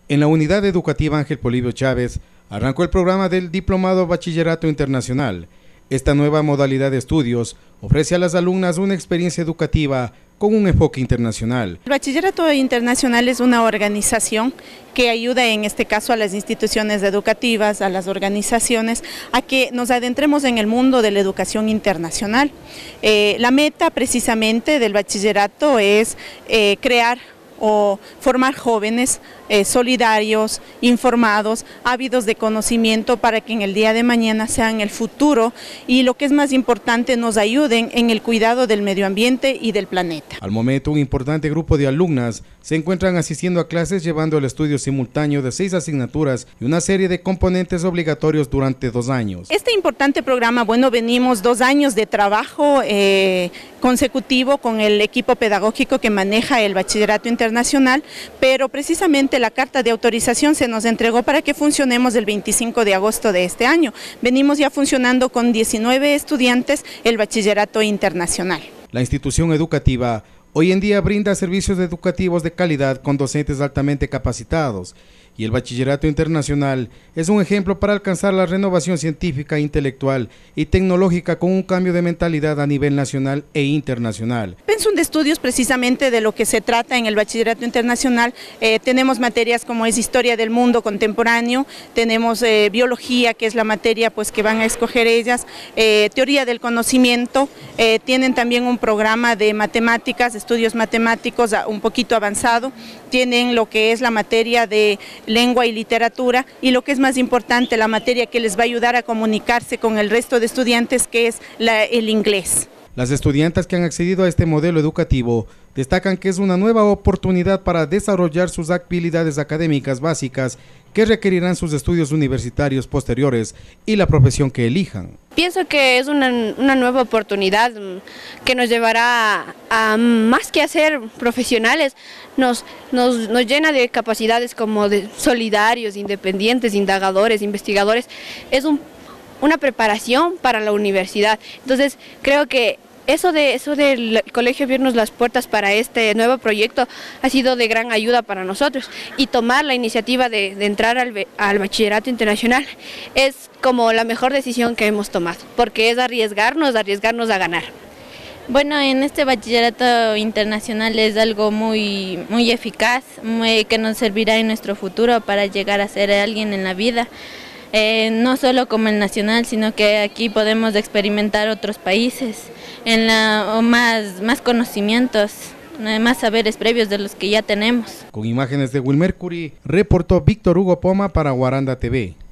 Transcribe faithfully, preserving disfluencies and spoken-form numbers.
En la unidad educativa Ángel Polibio Chávez arrancó el programa del Diplomado Bachillerato Internacional. Esta nueva modalidad de estudios ofrece a las alumnas una experiencia educativa con un enfoque internacional. El Bachillerato Internacional es una organización que ayuda en este caso a las instituciones educativas, a las organizaciones, a que nos adentremos en el mundo de la educación internacional. Eh, la meta precisamente del bachillerato es eh, crear o formar jóvenes eh, solidarios, informados, ávidos de conocimiento para que en el día de mañana sean el futuro y lo que es más importante nos ayuden en el cuidado del medio ambiente y del planeta. Al momento un importante grupo de alumnas se encuentran asistiendo a clases llevando el estudio simultáneo de seis asignaturas y una serie de componentes obligatorios durante dos años. Este importante programa, bueno, venimos dos años de trabajo eh, consecutivo con el equipo pedagógico que maneja el bachillerato internacional, pero precisamente la carta de autorización se nos entregó para que funcionemos el veinticinco de agosto de este año. Venimos ya funcionando con diecinueve estudiantes el bachillerato internacional. La institución educativa hoy en día brinda servicios educativos de calidad con docentes altamente capacitados y el bachillerato internacional es un ejemplo para alcanzar la renovación científica, intelectual y tecnológica con un cambio de mentalidad a nivel nacional e internacional. Pensum de estudios precisamente de lo que se trata en el bachillerato internacional, eh, tenemos materias como es historia del mundo contemporáneo, tenemos eh, biología, que es la materia pues que van a escoger ellas, eh, teoría del conocimiento, eh, tienen también un programa de matemáticas, estudios matemáticos un poquito avanzado, tienen lo que es la materia de lengua y literatura y lo que es más importante, la materia que les va a ayudar a comunicarse con el resto de estudiantes, que es la, el inglés. Las estudiantes que han accedido a este modelo educativo destacan que es una nueva oportunidad para desarrollar sus habilidades académicas básicas que requerirán sus estudios universitarios posteriores y la profesión que elijan. Pienso que es una, una nueva oportunidad que nos llevará a, a más que a ser profesionales, nos, nos, nos llena de capacidades como de solidarios, independientes, indagadores, investigadores. Es un, una preparación para la universidad. Entonces creo que Eso, de, eso del colegio abrirnos las puertas para este nuevo proyecto ha sido de gran ayuda para nosotros y tomar la iniciativa de, de entrar al, al bachillerato internacional es como la mejor decisión que hemos tomado, porque es arriesgarnos, arriesgarnos a ganar. Bueno, en este bachillerato internacional es algo muy, muy eficaz, muy, que nos servirá en nuestro futuro para llegar a ser alguien en la vida. Eh, no solo como el nacional, sino que aquí podemos experimentar otros países, en la, o más, más conocimientos, más saberes previos de los que ya tenemos. Con imágenes de Wilmer Curie, reportó Víctor Hugo Poma para Guaranda T V.